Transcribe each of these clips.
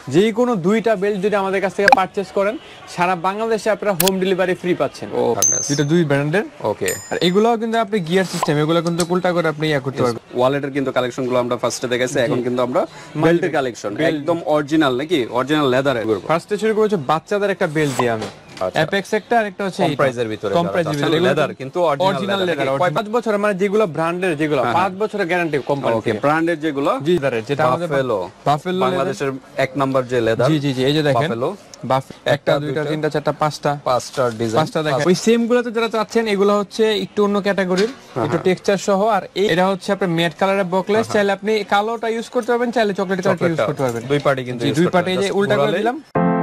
যে কোনো দুইটা বেল্ট যদি আমাদের কাছ থেকে পারচেজ করেন সারা বাংলাদেশে আপনারা হোম ডেলিভারি ফ্রি পাচ্ছেন। ও এটা দুই ব্র্যান্ডের। ওকে, আর এগুলোও কিন্তু আপনি গিয়ার সিস্টেম, এগুলো কিন্তু উল্টা করে আপনি ইয়া করতে পারবেন। ওয়ালেটের কিন্তু কালেকশন গুলো আমরা ফার্স্টে দেখাইছি, এখন কিন্তু আমরা বেল্টের কালেকশন একদম অরিজিনাল নাকি অরিজিনাল লেদারের করব। ফার্স্টে শুরু করেছে বাচ্চাদের একটা বেল্ট দিয়ে আমি, অ্যাপেক্স একটা আর একটা হচ্ছে কম প্রাইসের ভিতরে, কম প্রাইসের ভিতরে লেদার কিন্তু অরিজিনাল লেদার। 5 বছর মানে যেগুলো ব্র্যান্ডের, যেগুলো 5 বছরের গ্যারান্টি কোম্পানি। ওকে, ব্র্যান্ডের যেগুলো জি লেদারের, যেটা আমাদের বাফেলো বাংলাদেশের এক নাম্বার যে লেদার। জি জি জি, এই যে দেখেন বাফেলো একটা দুইটা তিনটা চারটা পাঁচটা ডিজাইন, পাঁচটা দেখেন। ওই সেম গুলোতে যারা চাচ্ছেন এগুলো হচ্ছে একটু অন্য ক্যাটাগরির, একটু টেক্সচার সহ। আর এটা হচ্ছে আপনার ম্যাট কালারের বকলেস, চাইলে আপনি কালোটা ইউজ করতে পারবেন, চাইলে চকলেট কালারটা ইউজ করতে পারবেন। দুই পার্টি কিন্তু দুই পার্টি, এই যে উল্টা করে দিলাম।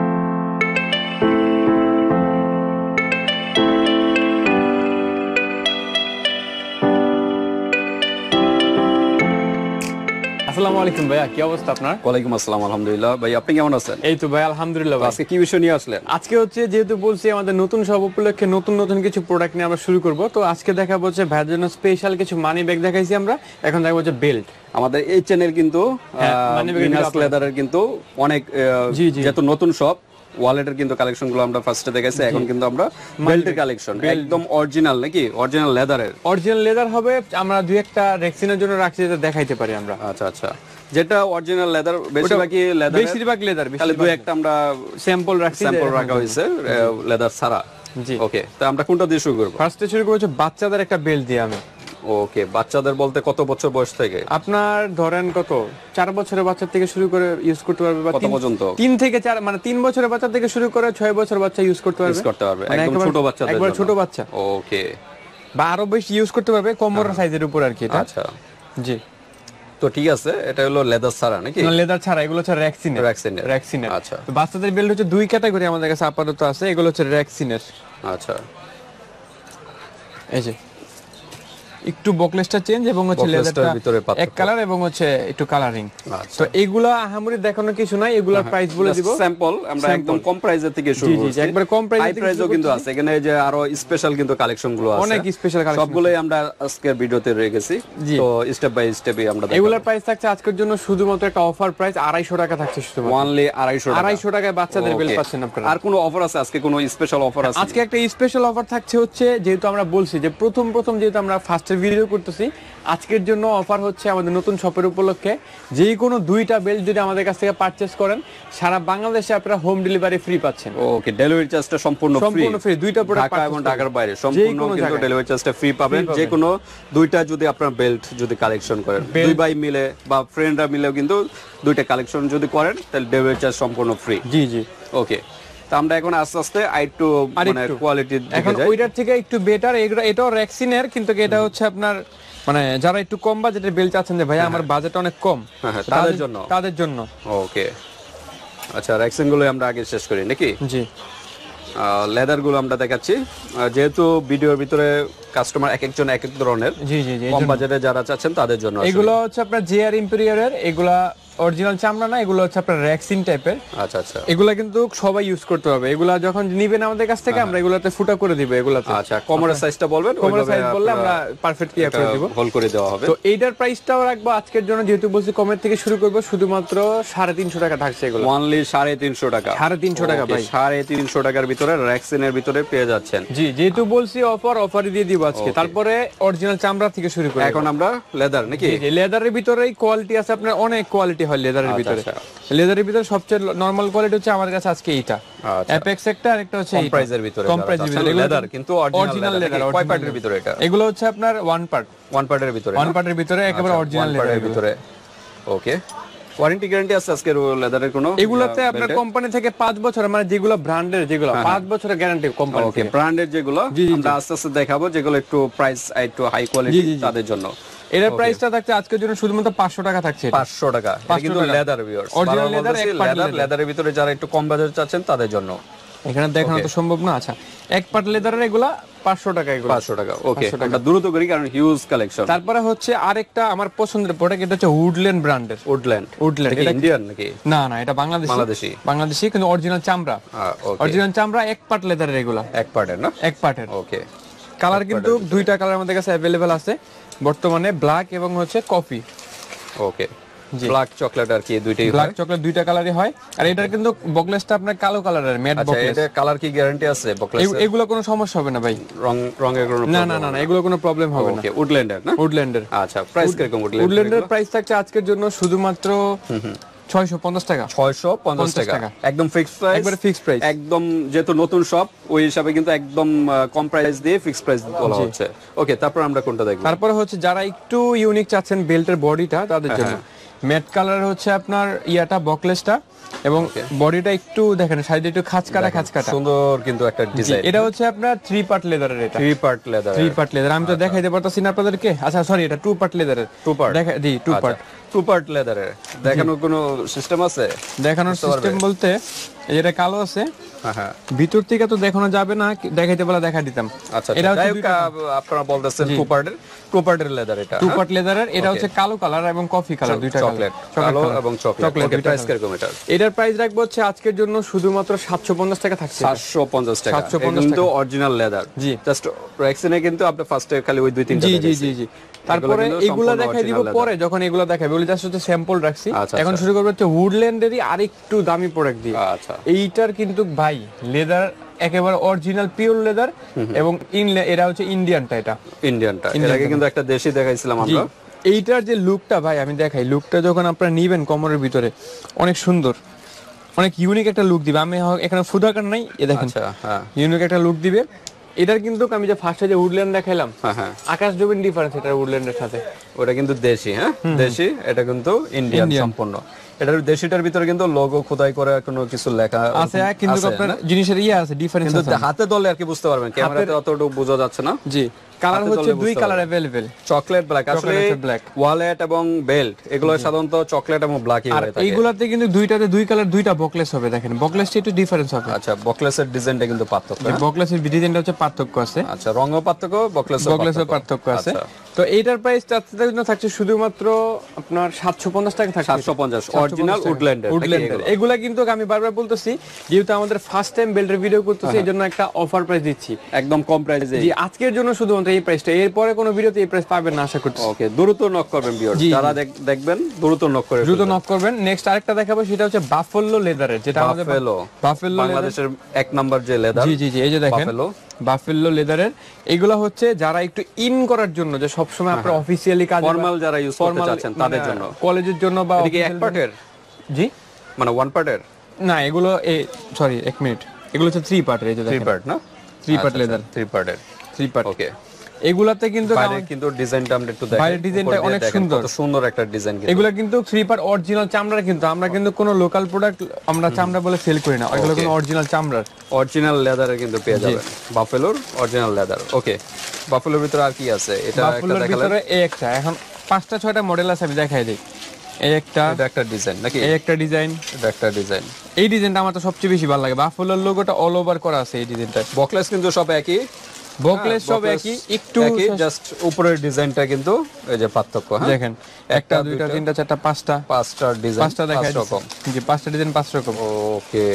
আসসালামু আলাইকুম ভাইয়া, কি অবস্থা আপনার? ওয়ালাইকুম আসসালাম, আলহামদুলিল্লাহ। ভাই আপনি কেমন আছেন? এই তো ভাই আলহামদুলিল্লাহ। আজকে কি বিষয় নিয়ে আসলেন? আজকে হচ্ছে যেহেতু বলছি আমাদের নতুন সব উপলক্ষে নতুন নতুন কিছু প্রোডাক্ট নিয়ে আমরা শুরু করব। তো আজকে দেখাবো হচ্ছে ভাইয়ের জন্য স্পেশাল কিছু মানি ব্যাগ দেখাইছি আমরা, এখন দেখাবো হচ্ছে বেল্ট। আমাদের এই চ্যানেল কিন্তু লেদারের কিন্তু অনেক যেহেতু নতুন সব ওয়ালেটের কিন্তু কালেকশন গুলো আমরা ফার্স্টে দেখাইছি, এখন কিন্তু আমরা বেল্টের কালেকশন একদম অরিজিনাল নাকি অরিজিনাল লেদারের। অরিজিনাল লেদার হবে, আমরা দুই একটা রেক্সিনের জন্য রাখছি, যেটা দেখাইতে পারি আমরা। আচ্ছা আচ্ছা, যেটা অরিজিনাল লেদার বেশিরভাগ লেদার, খালি দুই একটা আমরা স্যাম্পল রাখা হয়েছে লেদার ছাড়া। জি ওকে, তো আমরা কোনটা দিয়ে শুরু করব? ফার্স্টে শুরু করব বাচ্চাদের একটা বেল্ট দিয়ে আমি। ওকে, বাচ্চাদের বলতে কত বছর বয়স থেকে? আপনার ধরেন কত 4 বছরের বাচ্চা থেকে শুরু করে ইউজ করতে পারবে, বা কত পর্যন্ত? 3 থেকে 4 মানে 3 বছরের বাচ্চা থেকে শুরু করে 6 বছর বাচ্চা ইউজ করতে পারবে। একদম ছোট বাচ্চাদের জন্য, একবার ছোট বাচ্চা। ওকে, বা আরো বেশি ইউজ করতে পারবে, কোমর সাইজের উপর আর কি এটা। আচ্ছা জি, তো ঠিক আছে, এটা হলো লেদার ছাড়া নাকি? না লেদার ছাড়া, এগুলো হচ্ছে রেক্সিনের। আচ্ছা, তো বাচ্চাদের বেল্ট হচ্ছে দুই ক্যাটাগরি আমাদের কাছে আপাতত আছে, এগুলো হচ্ছে রেক্সিনের। আচ্ছা, এই যে একটু বকলেসটা চেঞ্জ এবং হচ্ছে লেদারটা এক কালার এবং হচ্ছে একটু কালারিং। তো এগুলা আহামরি দেখানোর কিছু নাই, এগুলার প্রাইস বলে দিব। স্যাম্পল আমরা একদম কম প্রাইসের থেকে শুরু করছি। জি জি, একবার কম প্রাইসও কিন্তু আছে এখানে, যে আরো স্পেশাল কিন্তু কালেকশন গুলো আছে, অনেক স্পেশাল কালেকশন, সবগুলোই আমরা আজকের ভিডিওতে রেখেছি। তো স্টেপ বাই স্টেপই আমরা দেখাবো। এগুলার প্রাইস থাকছে আজকের জন্য শুধুমাত্র একটা অফার প্রাইস 250 টাকা থাকছে, শুধুমাত্র অনলি 250 টাকায় বাচ্চাদের বেল্ট পাচ্ছেন আপনারা। আর কোনো অফার আছে আজকে? কোনো স্পেশাল অফার আছে আজকে? একটা স্পেশাল অফার থাকছে হচ্ছে, যেহেতু আমরা বলছি যে প্রথম যেহেতু আমরা ফার্স্টের ভিডিও করতেছি, আজকের জন্য অফার হচ্ছে আমাদের নতুন শপের উপলক্ষে যে কোনো দুইটা বেল্ট যদি আমাদের কাছ থেকে পারচেজ করেন সারা বাংলাদেশে আপনারা হোম ডেলিভারি ফ্রি পাচ্ছেন। ওকে, ডেলিভারি চার্জটা সম্পূর্ণ ফ্রি। দুইটা প্রোডাক্ট ঢাকা এবং ঢাকার বাইরে সম্পূর্ণ কিন্তু ডেলিভারি চার্জটা ফ্রি পাবেন। যে কোনো দুইটা যদি আপনারা বেল্ট যদি কালেকশন করেন, দুই ভাই মিলে বা ফ্রেন্ডরা মিলেও কিন্তু দুইটা কালেকশন যদি করেন, তাহলে ডেলিভারি চার্জ সম্পূর্ণ ফ্রি। জি জি, ওকে। তো আমরা এখন আস্তে আস্তে একটু মানে কোয়ালিটি এখন ওইটার থেকে একটু বেটার, এটাও রেক্সিনের, কিন্তু এটা হচ্ছে আপনার মানে যারা একটু কম বাজেটের বেল্ট চাচ্ছেন, যে ভাই আমার বাজেট অনেক কম, তাদের জন্য। ওকে, আচ্ছা, রেক্সিন গুলো আমরা আগে শেষ করি নাকি? জি, লেদার গুলো আমরা দেখাচ্ছি, যেহেতু ভিডিওর ভিতরে কাস্টমার এক একজন এক এক ধরনের। জি জি জি, কম বাজেটে যারা চাচ্ছেন তাদের জন্য এগুলো হচ্ছে আপনার জেআর ইম্পেরিয়রের, এগুলা অরিজিনাল চামড়া না, এগুলো হচ্ছে আপনার রেক্সিন টাইপের। আচ্ছা আচ্ছা, এগুলা কিন্তু সবাই ইউজ করতে হবে। এগুলা যখন নিবেন আমাদের কাছ থেকে, আমরা এগুলাতে ফুটা করে দিব এগুলাতে। আচ্ছা, কোমরের সাইজটা বলবেন, কোমরের সাইজ বললে আমরা পারফেক্ট ইয়া করে দিব, হোল করে দেওয়া হবে। তো এইটার প্রাইসটাও রাখবো আজকের জন্য, যেহেতু বলছি কমের থেকে শুরু করব, শুধুমাত্র 350 টাকা থাকছে এগুলো। অনলি 350 টাকা। 350 টাকা ভাই, 350 টাকার ভিতরে রেক্সিনের ভিতরে পেয়ে যাচ্ছেন। জি, যেহেতু বলছি অফারই দিয়ে দিব আজকে। তারপরে অরিজিনাল চামড়া থেকে শুরু করি, এখন আমরা লেদার নাকি? লেদারের ভিতরেই কোয়ালিটি আছে আপনার, অনেক কোয়ালিটি হয় লেদারের ভিতরে। লেদারের ভিতরে সবচেয়ে নরমাল কোয়ালিটি হচ্ছে আমার কাছে আজকে এইটা, অ্যাপেক্স একটা, আর একটা হচ্ছে কম প্রাইসের ভিতরে। কম প্রাইসের ভিতরে লেদার কিন্তু অরিজিনাল লেদার। কয় পার্টের ভিতরে এটা? এগুলো হচ্ছে আপনার ওয়ান পার্টের ভিতরে, একেবারে অরিজিনাল লেদারের ভিতরে। ওকে, ওয়ারেন্টি গ্যারান্টি আছে আজকের লেদারের কোনো? এগুলাতে আপনার কোম্পানি থেকে 5 বছর, মানে যেগুলো ব্র্যান্ডের, যেগুলো 5 বছরের গ্যারান্টি কোম্পানি। ওকে, ব্র্যান্ডের যেগুলো আমরা আস্তে আস্তে দেখাবো, যেগুলো একটু প্রাইস একটু হাই কোয়ালিটি তাদের জন্য। এর প্রাইসটা থাকছে আজকের জন্য শুধুমাত্র 500 টাকা থাকছে। 500 টাকা, এটা কিন্তু লেদার ভিউয়ার্স, অরিজিনাল লেদারের ভিতরে যারা একটু কম বাজেট চাচ্ছেন তাদের জন্য। এখানে দেখানো তো সম্ভব না। আচ্ছা, এক পার্ট লেদারের এগুলা 500 টাকা, এগুলো 500 টাকা। ওকে, আমরা দ্রুত করি কারণ হিউজ কালেকশন। তারপরে হচ্ছে আরেকটা আমার পছন্দের প্রোডাক্ট, এটা হচ্ছে উডল্যান্ড ব্র্যান্ডের। উডল্যান্ড এটা ইন্ডিয়ান নাকি? না না, এটা বাংলাদেশি, কিন্তু অরিজিনাল চামড়া। অরিজিনাল চামড়া, এক পার্ট লেদারের এগুলা, এক পার্টের না? এক পার্টের। ওকে, কালার কিন্তু দুইটা কালার আমাদের কাছে अवेलेबल আছে বর্তমানে, ব্ল্যাক এবং হচ্ছে কফি। ওকে, ব্ল্যাক চকলেট আর কি দুইটাই হয়। ব্ল্যাক চকলেট দুইটা কালারই হয়। আর এটার কিন্তু বকলেসটা আপনার কালো কালারের ম্যাট বকলেস। এটা কালার কি গ্যারান্টি আছে বকলেস? এগুলো কোনো সমস্যা হবে না ভাই, রঙের কোনো না না না, এগুলো কোনো প্রবলেম হবে না। ওকে, উডল্যান্ডের না? উডল্যান্ডের। আচ্ছা, প্রাইস কিরকম উডল্যান্ডের প্রাইস থাকছে আজকের জন্য শুধুমাত্র 650 টাকা। 650 টাকা একদম ফিক্সড প্রাইস, একবারে ফিক্সড প্রাইস। একদম যেহেতু নতুন শপ ওই হিসাবে কিন্তু একদম কম প্রাইস দিয়ে ফিক্সড প্রাইস বলা হচ্ছে। ওকে, তারপর আমরা কোনটা দেখব? তারপরে হচ্ছে যারা একটু ইউনিক চাচ্ছেন বেল্টের বডিটা তাদের জন্য ম্যাট কালার হচ্ছে আপনার ইয়াটা বকলেসটা, এবং বডিটা একটু দেখেন সাইডে একটু খাঁচকাটা সুন্দর কিন্তু একটা ডিজাইন। এটা হচ্ছে আপনার 3 পার্ট লেদারের। এটা 3 পার্ট লেদার। 3 পার্ট লেদার আমি তো দেখাইতে পারতাছি না আপনাদেরকে। আচ্ছা সরি, এটা 2 পার্ট লেদারের। 2 পার্ট দেখা দি 2 পার্ট। 2 পার্ট লেদারের দেখানোর কোনো সিস্টেম আছে? দেখানোর সিস্টেম বলতে এই যেটা কালো আছে, হ্যাঁ, ভিতর থেকে তো দেখানো যাবে না, দেখাইতে বলা দেখা দিতাম। আচ্ছা, এটা আপনারা বলতেছেন 2 পার্টের লেদার। এটা 2 পার্ট লেদারের। এটা হচ্ছে কালো কালার এবং কফি কালার, দুইটা চকলেট, কালো এবং চকলেট। ওকে, প্রাইস কিরকম এটা? এটার প্রাইস রাখবো হচ্ছে আজকের জন্য শুধুমাত্র 750 টাকা থাকছে। 750 টাকা কিন্তু অরিজিনাল লেদার। জি, জাস্ট রেক্সিনে কিন্তু আপনি ফার্স্টে খালি ওই দুই তিনটা জি। তারপরে এগুলা দেখাই দিব পরে, যখন এগুলা দেখাবে ওগুলো জাস্ট হচ্ছে স্যাম্পল রাখছি। এখন শুরু করব হচ্ছে উডল্যান্ডেরই আরেকটু দামি প্রোডাক্ট দিয়ে। আচ্ছা, এইটার কিন্তু ভাই লেদার একেবারে অরিজিনাল পিওর লেদার, এবং এরা হচ্ছে ইন্ডিয়ানটা। এটা ইন্ডিয়ানটা এর আগে কিন্তু একটা দেশি দেখাইছিলাম আমরা। এইটার যে লুকটা ভাই আমি দেখাই, লুকটা যখন আপনারা নিবেন কোমরের ভিতরে অনেক সুন্দর, অনেক ইউনিক একটা লুক দিবে। আমি এখানে ফুদাকার নাই, এ দেখেন ইউনিক একটা লুক দিবে। এটার কিন্তু আমি যে ফার্স্টে যে উডল্যান্ড দেখাইলাম, আকাশ জমিন ডিফারেন্স এটা উডল্যান্ডের সাথে। ওটা কিন্তু দেশি, দেশি, এটা কিন্তু ইন্ডিয়ান সম্পূর্ণ। এটার দেশিটার ভিতরে কিন্তু লোগো খোদাই করে কোনো কিছু লেখা আছে, কিন্তু আপনার জিনিসের আছে ডিফারেন্স আছে। কিন্তু হাতে ধরলে আর কি বুঝতে পারবেন, ক্যামেরাতে অতটুকু বোঝা যাচ্ছে না। জি, কালার হচ্ছে দুই কালার अवेलेबल, চকলেট ব্ল্যাক। আসলে ওয়ালেট এবং বেল্ট এগুলো সাধারণত চকলেট এবং ব্ল্যাকই হয়ে থাকে। এইগুলাতে কিন্তু দুইটাতে দুই কালার, দুইটা বকলেস হবে। দেখেন বকলেসটা একটু ডিফারেন্স হবে। আচ্ছা, বকলেসের ডিজাইনটা কিন্তু পার্থক্য, বকলেসের ডিজাইনটা হচ্ছে পার্থক্য আছে। আচ্ছা, রঙও পার্থক্য, বকলেসের পার্থক্য আছে। তো এইটার প্রাইস থাকছে শুধুমাত্র আপনার 750 টাকা থাকছে। 750 অরিজিনাল উডল্যান্ডের। এগুলা কিন্তু আমি বারবার বলতেছি, যেহেতু আমাদের ফার্স্ট টাইম বেল্টের ভিডিও করতেছি এজন্য একটা অফার প্রাইস দিচ্ছি, একদম কম প্রাইসে। জি, আজকের জন্য শুধুমাত্র এই প্রাইসটা, এরপরে কোনো ভিডিওতে এই প্রাইস পাবেন না আশা করছি। ওকে, দ্রুত নক করবেন ভিউয়ার, যারা দেখবেন দ্রুত নক করবেন। নেক্সট আরেকটা দেখাবো, সেটা হচ্ছে বাফেলো লেদারের, যেটা আমাদের বাফেলো বাংলাদেশের এক নাম্বার যে লেদার। জি, এই যে দেখেন বাফেলো লেদারের। এগুলা হচ্ছে যারা একটু ইন করার জন্য, যে সব সময় আপনারা অফিশিয়ালি কাজ, ফর্মাল যারা ইউজ করতে চাচ্ছেন তাদের জন্য, কলেজের জন্য বা এক পার্টের। জি, মানে ওয়ান পার্টের না, এগুলো সরি এক মিনিট, এগুলো হচ্ছে 3 পার্টের। এই যে দেখেন 3 পার্ট না, 3 পার্ট লেদার, 3 পার্টের, 3 পার্ট। ওকে, এগুলাতে কিন্তু বাইরে কিন্তু ডিজাইনটা আমরা একটু দেখাই। বাইরের ডিজাইনটা অনেক সুন্দর, কত সুন্দর একটা ডিজাইন। এগুলা কিন্তু 3 পার্ট অরিজিনাল চামড়ার, কিন্তু আমরা কিন্তু কোনো লোকাল প্রোডাক্ট আমরা চামড়া বলে সেল করি না, এগুলো কিন্তু অরিজিনাল চামড়ার, অরিজিনাল লেদারের কিন্তু পেয়ে যাবেন, বাফেলোর অরিজিনাল লেদার। ওকে, বাফেলোর ভিতরে আর কি আছে? এটা একটা দেখালেন, এই একটা, এখন 5টা 6টা মডেল আছে, আমি দেখাই দেই। এই একটা, এটা একটা ডিজাইন নাকি? এই একটা ডিজাইন, এটা একটা ডিজাইন। এই ডিজাইনটা আমার তো সবচেয়ে বেশি ভালো লাগে, বাফেলোর লোগোটা অল ওভার করা আছে এই ডিজাইনটা। বকলেস কিন্তু সব একই, বকলেস সব একই, একটু জাস্ট উপরের ডিজাইনটা কিন্তু এই যে পার্থক্য। দেখেন, একটা, দুইটা, তিনটা, চারটা, পাঁচটা ডিজাইন, 5টা দেখাই রকম। জি, 5টা ডিজাইন 5 রকম। ওকে,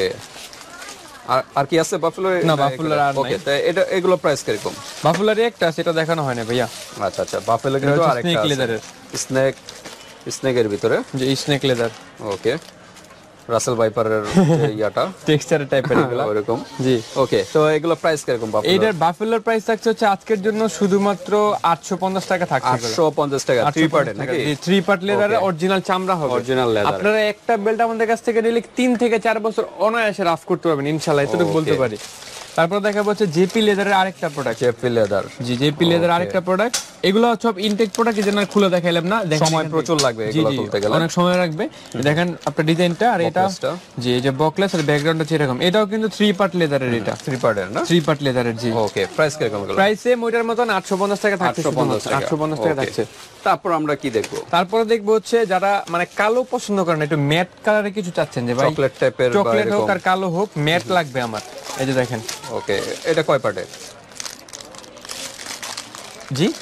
আর কি আছে বাফেলো? না, বাফেলোর আর নাই। ওকে, তো এটা এগুলো প্রাইস কিরকম? বাফেলোর একটা আছে, এটা দেখানো হয় না ভাইয়া। আচ্ছা, বাফেলো কিন্তু আরেকটা স্নেক লেদারের, স্নেকের ভিতরে, যে স্নেক লেদার। ওকে, রাসেল ভাইপারের ইয়াটা টেক্সচার টাইপের এগুলো এরকম। জি, ওকে, তো এগুলো প্রাইস কিরকম? এইটার বাফেলোর প্রাইস থাকছে হচ্ছে আজকের জন্য শুধুমাত্র 850 টাকা থাকছে। 850 টাকা 3 পার্টের নাকি? জি, 3 পার্ট লেদারের অরিজিনাল চামড়া হবে, অরিজিনাল লেদার। আপনারা একটা বেল্ট আমাদের কাছ থেকে নিলে 3 থেকে 4 বছর অনায়াসে রাফ করতে পারবেন ইনশাআল্লাহ, এতটুকু বলতে পারি। তারপর দেখাবো হচ্ছে জেপি লেদারের আরেকটা প্রোডাক্ট। জেপি লেদার, জি, জেপি লেদার আরেকটা প্রোডাক্ট। এগুলো সব ইনটেক প্রোডাক্ট, যেন খুলে দেখাইলাম না, সময় প্রচুর লাগবে এগুলো খুলতে গেলে, অনেক সময় লাগবে। দেখেন আপনার ডিজাইনটা, আর এটা জি, এই যে বকলেস আর ব্যাকগ্রাউন্ডটা এরকম। এটাও কিন্তু 3 পার্ট লেদারের, এটা 3 পার্টের না? 3 পার্ট লেদারের। জি, ওকে, প্রাইস কিরকম? প্রাইসে মোটার মতন 850 টাকা থাকছে, 850 টাকা থাকছে। তারপর আমরা কি দেখব? তারপরে দেখবো হচ্ছে যারা মানে কালো পছন্দ করেন, একটু ম্যাট কালারে কিছু চাচ্ছেন, যে ভাই চকলেট টাইপের, চকলেট হোক আর কালো হোক, ম্যাট লাগবে আমার। এই যে দেখেন, ওকে, এটা কয় পার্টের? জি,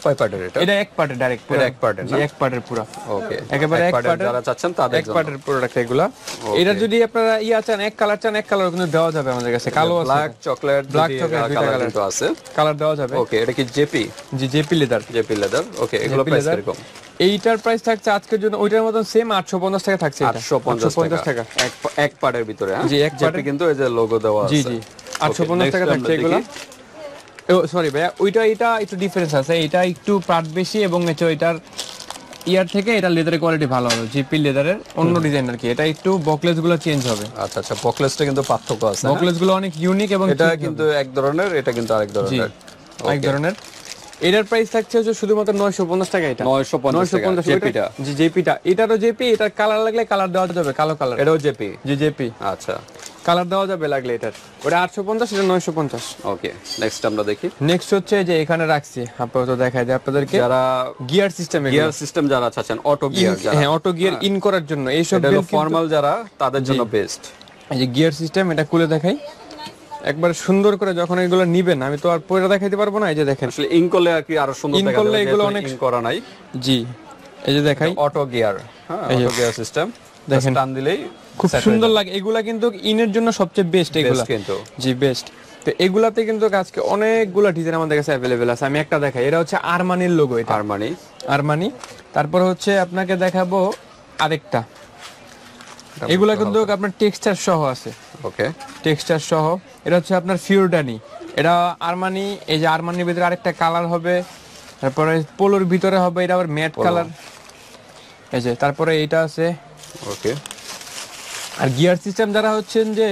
কয় পার্টের এটা? এটা এক পার্টের ডাইরেক্ট, এটা এক পার্টের না? এক পার্টের পুরো। ওকে, একেবারে এক পার্টের যারা চাচ্ছেন তাদের এক পার্টের প্রোডাক্ট এগুলা। এটা যদি আপনারা চান এক কালার চান এক কালার কিন্তু দেওয়া যাবে আমাদের কাছে, কালো আছে, ব্ল্যাক চকলেট, ব্ল্যাক চকলেট দুইটা কালার কিন্তু আছে, কালার দেওয়া যাবে। ওকে, এটা কি জেপি? জি JP leather, JP leather. Okay, এগুলো প্রাইস কিরকম? এইটার প্রাইস থাকছে আজকের জন্য ওইটার মতন সেম 850 টাকা থাকছে। 850 টাকা এক পার্টের ভিতরে। হ্যাঁ জি, এক পার্টে কিন্তু এই যে লোগো দেওয়া আছে। জি জি 850 টাকা থাকছে এগুলো। ও সরি ভাইয়া, এটা একটু ডিফারেন্স আছে, এটা একটু পার্ট বেশি এবং এটার ইয়ার থেকে এটা লেদারের কোয়ালিটি ভালো হবে, জিপি লেদারের অন্য ডিজাইন আর কি। এটা একটু বকলেস গুলো চেঞ্জ হবে। আচ্ছা আচ্ছা, বকলেসটা কিন্তু পার্থক্য আছে, বকলেস গুলো অনেক ইউনিক এবং এটা কিন্তু এক ধরনের, এটা কিন্তু আরেক ধরনের। এক ধরনের। এটার প্রাইস থাকছে হচ্ছে শুধুমাত্র 950 টাকা। এটা 950 টাকা জেপিটা। জি জেপিটা, এটারও জেপি, এটার কালার লাগলে কালার দেওয়া যাবে, কালো কালার। এটাও জেপি? জি জেপি। আচ্ছা, কালার দেওয়া যাবে লাগলে এটার। ওটা 850, এটা 950। ওকে, নেক্সট আমরা দেখি। নেক্সট হচ্ছে যে এখানে রাখছি আপাতত দেখায় দেয় আপনাদেরকে, যারা গিয়ার সিস্টেম যারা চাচ্ছেন, অটো গিয়ার যারা, হ্যাঁ অটো গিয়ার ইন করার জন্য এইসব ফর্মাল যারা, তাদের জন্য বেস্ট। এই যে গিয়ার সিস্টেম, এটা খুলে দেখাই একবার সুন্দর করে, যখন এগুলো নিবেন আমি তো আর পরে দেখাইতে পারবো না। এই যে দেখেন, আসলে ইন করলে আর কি আরো সুন্দর দেখা যাবে, এগুলো অনেক ইন করা নাই। জি এই যে দেখাই অটো গিয়ার, হ্যাঁ অটো গিয়ার সিস্টেম, দেখেন টান দিলেই খুব সুন্দর লাগে। এগুলা কিন্তু ইনের জন্য সবচেয়ে বেস্ট এগুলা কিন্তু। জি বেস্ট। তো এগুলাতে কিন্তু আজকে অনেকগুলা ডিজাইন আমাদের কাছে अवेलेबल আছে। আমি একটা দেখাই, এটা হচ্ছে আরমানির লোগো, এটা আরমানি। তারপর হচ্ছে আপনাকে দেখাবো আরেকটা, এগুলা কিন্তু আপনার টেক্সচার সহ আছে। ওকে, টেক্সচার সহ। এটা হচ্ছে আপনার ফিওরডানি, এটা আরমানি। এই যে আরমানির ভিতরে আরেকটা কালার হবে, তারপরে পোলোর ভিতরে হবে এটা আবার ম্যাট কালার। এই যে তারপরে এইটা আছে। ওকে, আর গিয়ার সিস্টেম যারা হচ্ছেন যে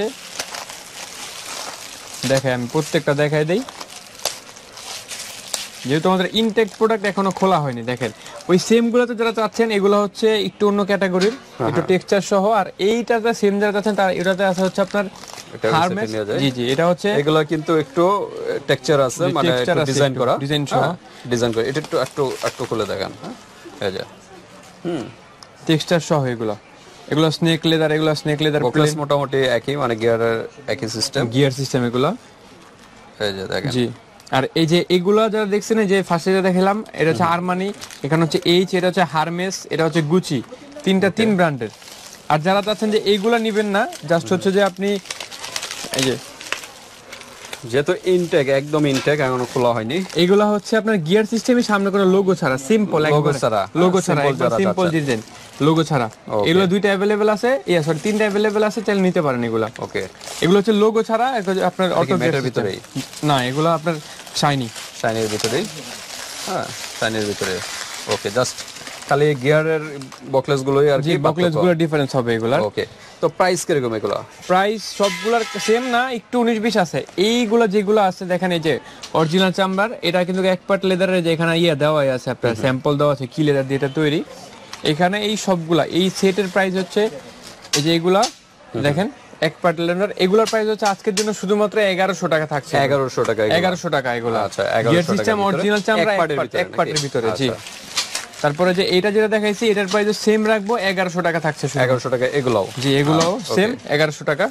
দেখাই, আমি প্রত্যেকটা দেখাই দেই, যেহেতু আমাদের ইনটেক প্রোডাক্ট এখনো খোলা হয়নি। দেখেন ওই সেম গুলোতে যারা চাচ্ছেন, এগুলো হচ্ছে একটু অন্য ক্যাটাগরির, একটু টেক্সচার সহ। আর এইটাতে সেম যারা চাচ্ছেন তার এটাতে আছে হচ্ছে আপনার হারমেস। জি জি, এটা হচ্ছে এগুলো কিন্তু একটু টেক্সচার আছে, মানে একটু ডিজাইন করা, ডিজাইন সহ ডিজাইন করে। এটা একটু খুলে দেখেন। হ্যাঁ এই যে টেক্সচার সহ এগুলো স্নেক লেদার, এগুলো স্নেক লেদার বকলেস মোটামুটি একই, মানে গিয়ারের একই সিস্টেম, গিয়ার সিস্টেম এগুলো। এই যে দেখেন। জি, আর এই যে এগুলা যারা দেখছেন, যে ফার্স্টে যে দেখালাম, এটা হচ্ছে আরমানি, এখানে হচ্ছে এইচ, এটা হচ্ছে হারমেস, এটা হচ্ছে গুচি, তিন ব্র্যান্ডের। আর যারা চাচ্ছেন যে এইগুলা নিবেন না, জাস্ট হচ্ছে যে আপনি এই যে, যেহেতু ইনটেক, একদম ইনটেক, এখনো খোলা হয়নি, এইগুলা হচ্ছে আপনার গিয়ার সিস্টেমে সামনে কোনো লোগো ছাড়া, সিম্পল লোগো ছাড়া সিম্পল ডিজাইন, লোগো ছাড়া। এগুলো দুইটা अवेलेबल আছে, সরি তিনটা अवेलेबल আছে, চাইলে নিতে পারেন এগুলা। ওকে, এগুলো হচ্ছে লোগো ছাড়া, আপনার অটো ম্যাটের ভিতরেই না, এগুলো আপনার শাইনির ভিতরেই। হ্যাঁ, শাইনির ভিতরে। ওকে, জাস্ট খালি গিয়ারের বকলেস গুলোই আর কি, বকলেস গুলো ডিফারেন্স হবে এগুলা। ওকে, তো প্রাইস কিরকম এগুলো? প্রাইস সবগুলার সেম না, একটু 19-20 আছে। এইগুলো যেগুলো আছে দেখেন, এই যে অরিজিনাল চামড়ার, এটা কিন্তু এক পার্ট লেদারের, যে এখানে দেওয়া আছে, আপনার স্যাম্পল দেওয়া আছে কি লেদার দিয়ে এটা তৈরি। এখানে এই সবগুলা, এই সেটের প্রাইস হচ্ছে, এই যে এগুলা দেখেন এক পার্ট লেদার, এগুলোর প্রাইস হচ্ছে আজকের জন্য শুধুমাত্র 1100 টাকা থাকছে। 1100 টাকা? 1100 টাকা এগুলো। আচ্ছা, 1100 টাকা সিস্টেম অরিজিনাল চামড়া এক পার্টের ভিতরে। জি, তারপরে যে এটা যেটা দেখাইছি, এটার প্রাইস সেম রাখবো, 1100 টাকা থাকছে। 1100 টাকা এগুলাও? জি, এগুলাও সেম 1100 টাকা।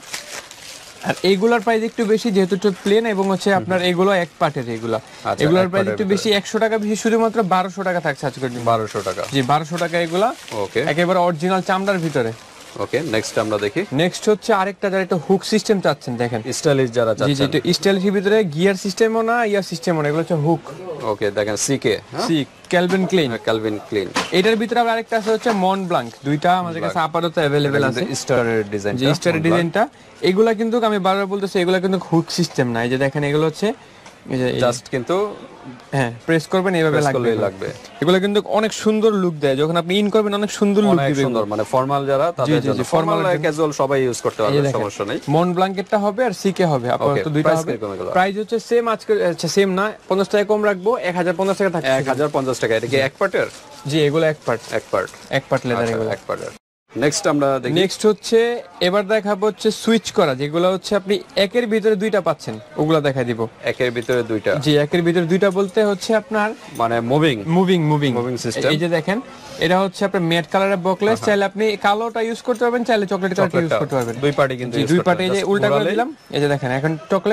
আর এইগুলার প্রাইস একটু বেশি, যেহেতু একটু প্লেন এবং হচ্ছে আপনার এগুলো এক পার্টের, এগুলোর প্রাইস একটু বেশি, 100 টাকা বেশি, শুধুমাত্র 1200 টাকা থাকছে আজকের দিন। 1200 টাকা? জি, 1200 টাকা এগুলা। ওকে, একেবারে অরিজিনাল চামড়ার ভিতরে। ওকে, নেক্সট আমরা দেখি। নেক্সট হচ্ছে আরেকটা, যারা একটা হুক সিস্টেম চাচ্ছেন, দেখেন স্টাইলিশ যারা চাচ্ছেন। জি জি, স্টাইলিশের ভিতরে গিয়ার সিস্টেমও না, ইয়ার সিস্টেমও না, এগুলো হচ্ছে হুক। ওকে, দেখেন সিকে, ক্যালভিন ক্লিন। এটার ভিতরে আবার আরেকটা আছে হচ্ছে মন ব্লাঙ্ক। দুইটা আমাদের কাছে আপাতত अवेलेबल আছে। স্টারের ডিজাইন, জি স্টারের ডিজাইনটা। এগুলা কিন্তু আমি বারবার বলতেছি, এগুলা কিন্তু হুক সিস্টেম না। এই যে দেখেন, এগুলো হচ্ছে এই যে জাস্ট কিন্তু প্রেস করবেন এইভাবে লাগবে। এগুলো কিন্তু অনেক সুন্দর লুক দেয়, যখন আপনি ইন করবেন অনেক সুন্দর লুক দিবে। সুন্দর, মানে ফর্মাল যারা, তাদের জন্য, ফর্মাল ক্যাজুয়াল সবাই ইউজ করতে পারবে, সমস্যা নেই। মন ব্ল্যাঙ্কেটটা হবে আর সিকে হবে, আপাতত দুইটা হবে। প্রাইস হচ্ছে সেম, আজকে সেম না, 50 টাকা কম রাখবো, 1050 টাকা থাকবে। 1050 টাকা? এটা কি এক পার্টের? জি, এগুলো এক পার্ট লেদার, এগুলো এক পার্টের। নেক্সট আমরা দেখি। নেক্সট হচ্ছে এবার দেখাবো হচ্ছে সুইচ করা, যেগুলো হচ্ছে আপনি একের ভিতরে দুইটা পাচ্ছেন, ওগুলা দেখাই দিব। একের ভিতরে দুইটা? জি, একের ভিতরে দুইটা বলতে হচ্ছে আপনার মানে মুভিং সিস্টেম। এই যে দেখেন, এটা হচ্ছে আপনার ম্যাট কালারের বকলেস, চাইলে আপনি কালোটা ইউজ করতে পারবেন, চাইলে চকলেট কালারটা ইউজ করতে পারবেন। দুই পার্টি কিন্তু, দুই পার্টি। এই যে উল্টা করে দিলাম, এই যে দেখেন এখন চকলেট,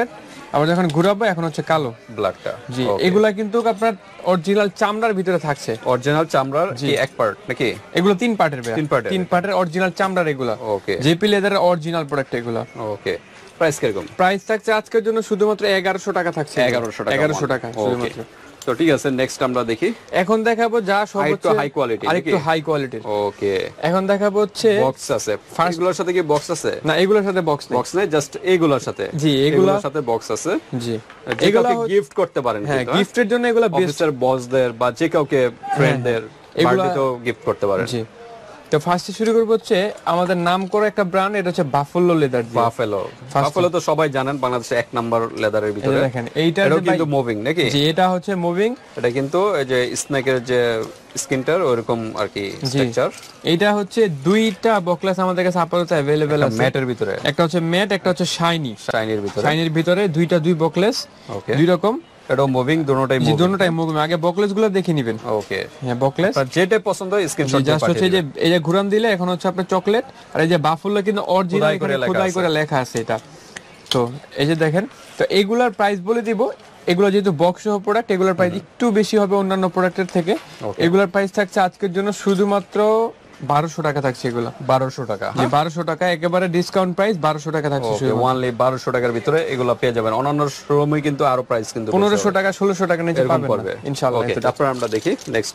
আবার যখন ঘুরাবো এখন হচ্ছে কালো ব্ল্যাকটা। জি, এগুলা কিন্তু আপনার অরিজিনাল চামড়ার ভিতরে থাকছে। অরিজিনাল চামড়ার কি এক পার্ট নাকি? এগুলো 3 পার্টের ভাই, 3 পার্টের অরিজিনাল চামড়ার এগুলা। ওকে, জেপি লেদারের অরিজিনাল প্রোডাক্ট এগুলা। ওকে, প্রাইস কিরকম? প্রাইস থাকছে আজকের জন্য শুধুমাত্র 1100 টাকা থাকছে। 1100 টাকা শুধুমাত্র। তো ঠিক আছে, নেক্সট আমরা দেখি। এখন দেখাবো যা সব হচ্ছে হাই কোয়ালিটি, আরেকটু হাই কোয়ালিটির। ওকে, এখন দেখাবো হচ্ছে বক্স আছে। ফার্স্টগুলোর সাথে কি বক্স আছে? না, এগুলোর সাথে বক্স নেই। বক্স নেই, জাস্ট এইগুলোর সাথে। জি, এগুলোর সাথে বক্স আছে। জি, এগুলো গিফট করতে পারেন। হ্যাঁ, গিফটের জন্য এগুলো বেস্ট। অফিসের বসদের বা যে কাউকে ফ্রেন্ডদের বার্থডেতেও গিফট করতে পারেন। জি, তো ফার্স্টে শুরু করব হচ্ছে আমাদের নাম করা একটা ব্র্যান্ড, এটা হচ্ছে বাফেলো লেদার। বাফেলো তো সবাই জানেন, বাংলাদেশে এক নাম্বার লেদারের ভিতরে। দেখেন এইটা কিন্তু মুভিং নাকি? জি, এটা হচ্ছে মুভিং। এটা কিন্তু এই যে স্নেকের যে স্কিনটার ওরকম আর কি স্ট্রাকচার। এইটা হচ্ছে দুইটা বকলেস আমাদের কাছে আপাতত अवेलेबल আছে ম্যাটের ভিতরে। একটা হচ্ছে ম্যাট, একটা হচ্ছে শাইনির ভিতরে। শাইনির ভিতরে দুই বকলেস, দুই রকম। এটা মুভিং, দুটোটাই মুভিং। দুটোটাই মুভিং। আগে বকলেস গুলো দেখে নেবেন। ওকে, হ্যাঁ, বকলেস যেটা পছন্দ স্ক্রিনশট দিয়ে পাঠিয়ে দিন। যে এই যে ঘুরান দিলে এখন হচ্ছে আপনার চকলেট, আর এই যে বাফেলো কিন্তু অরিজিনাল খোদাই করে লেখা আছে এটা। তো এই যে দেখেন, তো এগুলার প্রাইস বলে দিব। এগুলো যেহেতু বক্স সহ প্রোডাক্ট, এগুলোর প্রাইস একটু বেশি হবে অন্যান্য প্রোডাক্টের থেকে। এগুলোর প্রাইস থাকছে আজকের জন্য শুধুমাত্র 1200 টাকা থাকছে। এগুলো 1200 টাকা। জি, 1200 টাকা একেবারে ডিসকাউন্ট প্রাইস। 1200 টাকা থাকছে শুধু। ওনলি 1200 টাকার ভিতরে এগুলো পেয়ে যাবেন। অন্যান্য শোরুমে কিন্তু আরো প্রাইস কিন্তু 1500 টাকা 1600 টাকা নিচে পাবেন না ইনশাআল্লাহ। ওকে, তারপর আমরা দেখি নেক্সট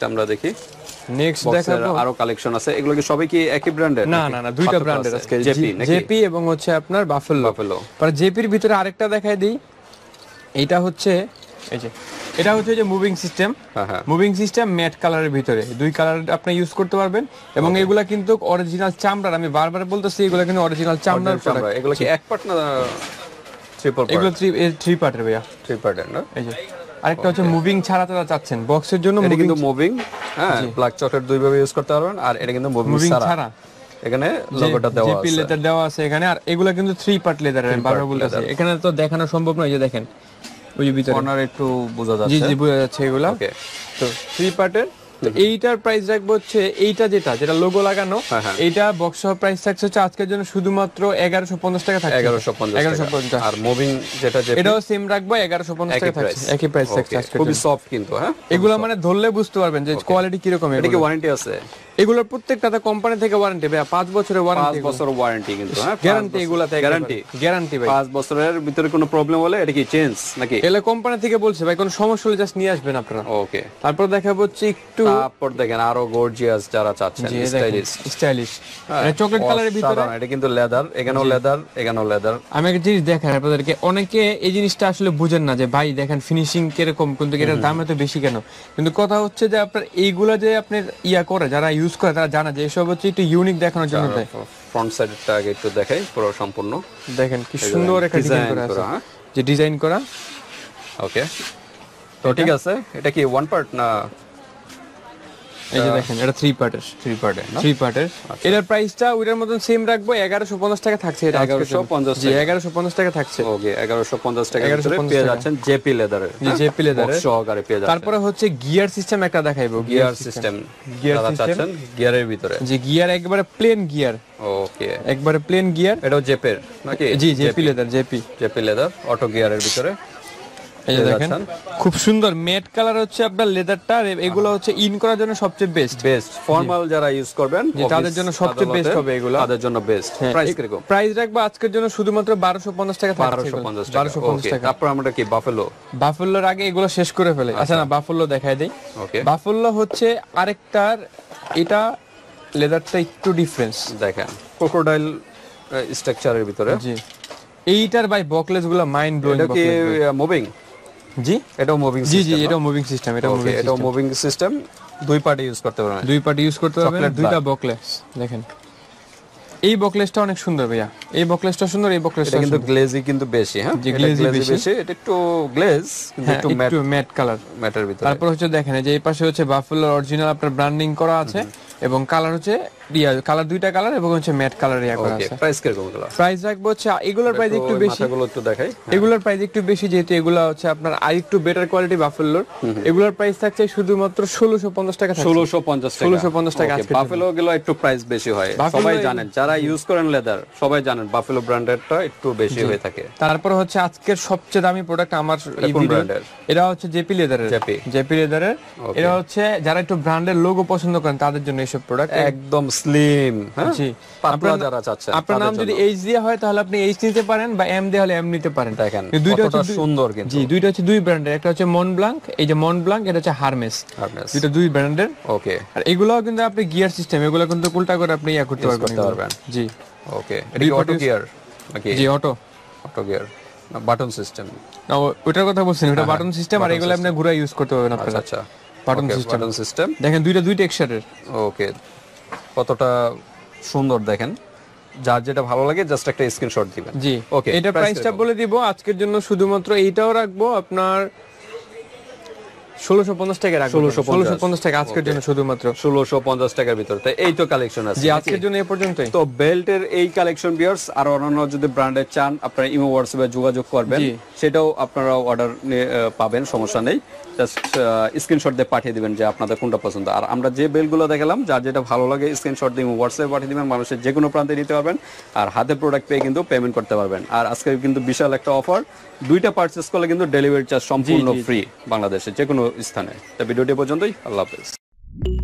নেক্সট দেখাবো আরো কালেকশন আছে। এগুলো কি সবই কি একই ব্র্যান্ডের? না, দুইটা ব্র্যান্ডের আজকে, জেপি এবং হচ্ছে আপনার বাফেলো। পরে জেপির ভিতরে আরেকটা দেখাই দিই। এটা হচ্ছে এই যে, এটা হচ্ছে যে moving system. Moving system matte কালারের ভিতরে দুই কালার আপনি ইউজ করতে পারবেন। এবং এগুলা কিন্তু অরিজিনাল চামড়ার। আমি বারবার বলতেছি এগুলা কিন্তু অরিজিনাল চামড়ার প্রোডাক্ট। এগুলো কি এক পার্ট না ট্রিপল পার্ট? এগুলো 3 পার্টের ভাইয়া। 3 পার্টের না? এই যে আরেকটা হচ্ছে মুভিং ছাড়া তারা চাচ্ছেন বক্সের জন্য। এটা কিন্তু মুভিং, হ্যাঁ, ব্ল্যাক চকলেট দুই ভাবে ইউজ করতে পারবেন। আর এটা কিন্তু মুভিং ছাড়া। এখানে লোগোটা দেওয়া আছে, জেপি লেদার দেওয়া আছে এখানে। আর এগুলা কিন্তু 3 পার্ট লেদার। আমি বারবার বলতেছি এখানে তো দেখানো সম্ভব নয়। এই যে দেখেন ওই ভিতরে কর্নার একটু বোঝা যাচ্ছে। জি জি, বোঝা যাচ্ছে এগুলা। ওকে, তো 3 পার্টের। তো এইটার প্রাইস রাখবো হচ্ছে এইটা যেটা লোগো লাগানো, এইটা বক্স সহ প্রাইস থাকছে হচ্ছে আজকের জন্য শুধুমাত্র 1150 টাকা থাকছে। 1150। আর মুভিং যেটা এটাও সেম রাখবো 1150 টাকা থাকছে। একই প্রাইস থাকছে আজকে। খুবই সফট কিন্তু। হ্যাঁ, এগুলো মানে ধরলে বুঝতে পারবেন যে কোয়ালিটি কি রকম। এটা কি ওয়ারেন্টি আছে? এগুলোর প্রত্যেকটাতে কোম্পানি থেকে ওয়ারেন্টি ভাই, 5 বছরের ওয়ারেন্টি। 5 বছর ওয়ারেন্টি কিন্তু। হ্যাঁ, গ্যারান্টি এগুলাতে গ্যারান্টি ভাই। 5 বছরের ভিতরে কোনো প্রবলেম হলে এটা কি চেঞ্জ নাকি? এলে কোম্পানি থেকে বলছে ভাই কোনো সমস্যা হলে জাস্ট নিয়ে আসবেন আপনারা। ওকে, তারপর দেখাবো হচ্ছে একটু। তারপর দেখেন আরো গর্জিয়াস যারা চাচ্ছেন, স্টাইলিশ এটা চকলেট কালারের ভিতরে। এটা কিন্তু লেদার, এখানেও লেদার। আমি একটা জিনিস দেখাই আপনাদেরকে। অনেকে এই জিনিসটা আসলে বুঝেন না যে ভাই দেখেন ফিনিশিং কিরকম, কিন্তু এটার দাম এত বেশি কেন। কিন্তু কথা হচ্ছে যে আপনার এইগুলা যে আপনার করে যারা ইউজ করে তারা জানা যে এসব হচ্ছে একটু ইউনিক দেখানোর জন্য দেয়। ফ্রন্ট সাইডটা আগে একটু দেখাই, পুরো সম্পূর্ণ দেখেন কি সুন্দর একটা ডিজাইন করা আছে, যে ডিজাইন করা। ওকে, তো ঠিক আছে। এটা কি ওয়ান পার্ট না? এই যে দেখেন এটা 3 পার্টের। এটার প্রাইসটা ওইটার মতন সেম রাখবো। 1150 টাকা থাকছে। এটা 1150। জি, 1150 টাকা থাকছে। ওকে, 1150 টাকা পেয়ে যাচ্ছেন জেপি লেদারের। জি, জেপি লেদারের সহকারে পেয়ে যাচ্ছেন। তারপরে হচ্ছে গিয়ার সিস্টেম একটা দেখাইবো। গিয়ার সিস্টেম চাচ্ছেন গিয়ারের ভিতরে। জি, গিয়ার একবারে প্লেন গিয়ার। ওকে, একবারে প্লেন গিয়ার। এটাও জেপের নাকি? জি, জেপি লেদার অটো গিয়ারের ভিতরে। এই যে দেখেন খুব সুন্দর ম্যাট কালার হচ্ছে আপনার লেদারটা। এগুলো হচ্ছে ইন করার জন্য সবচেয়ে বেস্ট ফর্মাল যারা ইউজ করবেন তাদের জন্য সবচেয়ে বেস্ট হবে এগুলো। তাদের জন্য বেস্ট। প্রাইস কিরকম? প্রাইস রাখবো আজকের জন্য শুধুমাত্র 1250 টাকা থাকছে। 1250 টাকা। তারপর আমরা কি বাফেলোর আগে এগুলো শেষ করে ফেলে। আচ্ছা না, বাফেলো দেখাই দেই। ওকে, বাফেলো হচ্ছে আরেকটার। এটা লেদারটা একটু ডিফারেন্স দেখেন, ক্রোকোডাইল স্ট্রাকচারের ভিতরে। জি, এইটার ভাই বকলেস গুলো মাইন্ড ব্লোয়িং। এটা কি মুভিং? জি, এটাও মুভিং জি জি, এটাও মুভিং সিস্টেম। এটাও মুভিং সিস্টেম। দুই পার্টি ইউজ করতে পারবেন। দুইটা বকলেস। দেখেন এই বকলেসটা অনেক সুন্দর ভাইয়া। এই বকলেসটা সুন্দর। এই বকলেসটা কিন্তু গ্লেজি কিন্তু বেশি। হ্যাঁ, গ্লেজি বেশি। এটা একটু গ্লেজ, কিন্তু একটু ম্যাট কালার। ম্যাটের ভিতরে। তারপর হচ্ছে দেখেন যে এই পাশে হচ্ছে বাফেলোর অরিজিনাল আপনার ব্র্যান্ডিং করা আছে। এবং কালার হচ্ছে কালার দুইটা কালার এবং হচ্ছে ম্যাট কালার করা আছে। প্রাইস কিরকম এগুলো? প্রাইস রাখবো হচ্ছে এগুলোর প্রাইস একটু বেশি, মাথাগুলো একটু দেখাই। এগুলোর প্রাইস একটু বেশি যেহেতু এগুলো হচ্ছে আপনার আরেকটু বেটার কোয়ালিটি বাফেলোর। এগুলোর প্রাইস থাকছে শুধুমাত্র 1650 টাকা। 1650 টাকা। বাফেলো গুলো একটু প্রাইস বেশি হয়, সবাই জানেন, যারা ইউজ করেন লেদার সবাই জানেন বাফেলো ব্র্যান্ডেরটা একটু বেশি হয়ে থাকে। তারপর হচ্ছে আজকের সবচেয়ে দামি প্রোডাক্ট আমার এই ভিডিও, এটা হচ্ছে জেপি লেদারের। জেপি লেদারের এটা হচ্ছে যারা একটু ব্র্যান্ডের লোগো পছন্দ করেন তাদের জন্য এইসব প্রোডাক্ট, একদম স্লিম। জি, পাতলা যারা চাচ্ছেন, আপনার নাম যদি এইচ দিয়ে হয় তাহলে আপনি এইচ নিতে পারেন, বা এম দিয়ে হলে এম নিতে পারেন। দেখেন দুইটা হচ্ছে সুন্দর, কিন্তু জি দুইটা হচ্ছে দুই ব্র্যান্ডের, একটা হচ্ছে মন ব্লাঙ্ক, এই যে মন ব্লাঙ্ক, এটা হচ্ছে হারমেস, দুইটা দুই ব্র্যান্ডের। ওকে, আর এগুলোও কিন্তু আপনি গিয়ার সিস্টেম, এগুলো কিন্তু উল্টা করে আপনি করতে পারবেন। জি ওকে, এটা কি অটো গিয়ার নাকি? জি অটো গিয়ার, বাটন সিস্টেম। না ওটার কথা বলছেন, এটা বাটন সিস্টেম, আর এগুলো আপনি ঘুরে ইউজ করতে পারবেন আপনারা। আচ্ছা, বাটন সিস্টেম দেখেন দুই টেক্সচারের। ওকে, কতটা সুন্দর দেখেন। যার যেটা ভালো লাগে জাস্ট একটা স্ক্রিনশট দিবেন। জি ওকে, এটা প্রাইসটা বলে দিব আজকের জন্য, শুধুমাত্র এইটাও রাখবো আপনার 1650 টাকা রাখবো। 1650 টাকা আজকের জন্য, শুধুমাত্র 1650 টাকার ভিতর। তাই এই তো কালেকশন আছে। জি আজকের জন্য এই পর্যন্তই। তো বেল্টের এই কালেকশন ভিউয়ার্স, আর অন্যান্য যদি ব্র্যান্ডের চান আপনারা ইমো হোয়াটসঅ্যাপে যোগাযোগ করবেন, সেটাও আপনারা অর্ডার পাবেন, সমস্যা নেই। জাস্ট স্ক্রিনশট দিয়ে পাঠিয়ে দিবেন যে আপনাদের কোনটা পছন্দ। আর আমরা যে বেলগুলো দেখালাম, যার যেটা ভালো লাগে স্ক্রিনশট দিয়ে হোয়াটসঅ্যাপে পাঠিয়ে দিবেন, মানুষের যে কোনো প্রান্তে নিতে পারবেন, আর হাতে প্রোডাক্ট পেয়ে কিন্তু পেমেন্ট করতে পারবেন। আর আজকে কিন্তু বিশাল একটা অফার, দুইটা পারচেজ করলে কিন্তু ডেলিভারি চার্জ সম্পূর্ণ ফ্রি বাংলাদেশে যে কোনো স্থানে। তা ভিডিওটি পর্যন্তই, আল্লাহ হাফেজ।